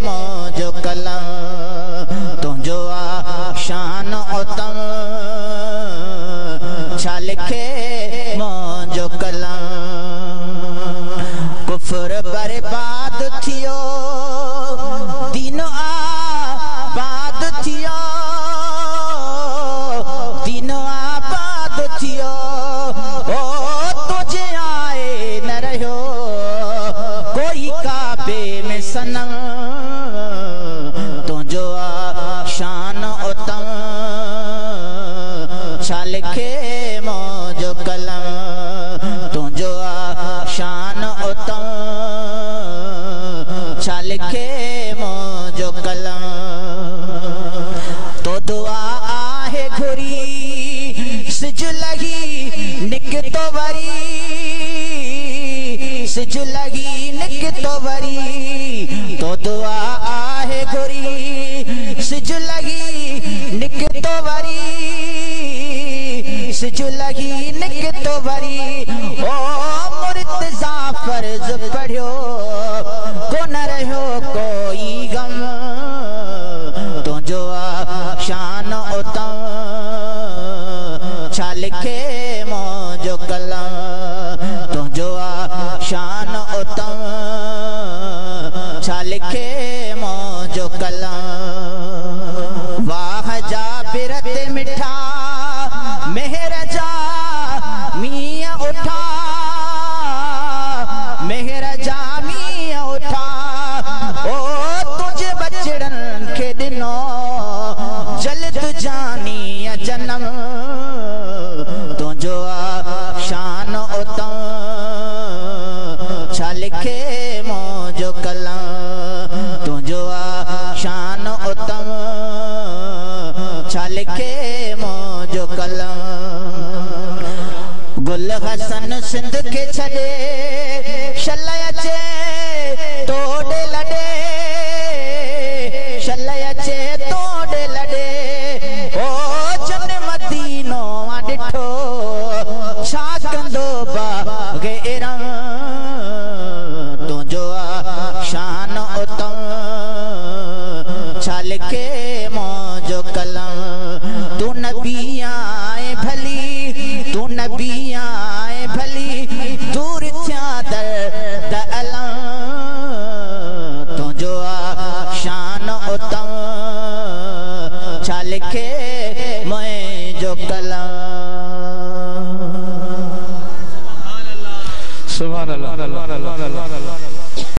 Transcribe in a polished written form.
मौजो कलम तुझो आ शान उतम छा लिखे मौजो कलम कुफर बर्बाद थियो दीन आबाद थियो दीन आबाद थियो ओ तुझे आए न रहो कोई काबे में सनम तुझो आ शान उतम छा लिखे मौजो कलम तुझो आ शान उतम छा लिखे मौजो कलम तो दुआ आहे घुरी सिज लगी निक तो वरी सिज लगी निक तो वरी तो दुआ आहे घुरी सिज लगी निक तो वरी सिज लगी निक तो वरी ओ मुर्तज़ा फर्ज पढ़ियो को न रहो कोई गम तुझो आ शान उतम छा लिखे मौजो कलम तुझो आ शान उतम छा लिखे मौजो कलम वाह जाबिर ते मिठा मेहर जा मियां उठा मेहर जा मियां उठा ओ तुझे बचड़न के दिनो जलत जानी जन्म तुझो आ शान उतम छा लिखे मौजो कलम तुझो आ शान उतम छा लिखे मौजो कलम गुल हसन सिंध के छड़े शलय चे तोड़े लड़े शलय चे तोड़े लड़े ओ जन मदीनो डिठो छा कंदो बागेरम तुझो आ शान उतम छा लिखे मौजो कलम तू नबी आए भली तू नबी आए भली दूर थिया दर्द अलम तुझो आ शान उतम छा लिखे मुझो कलम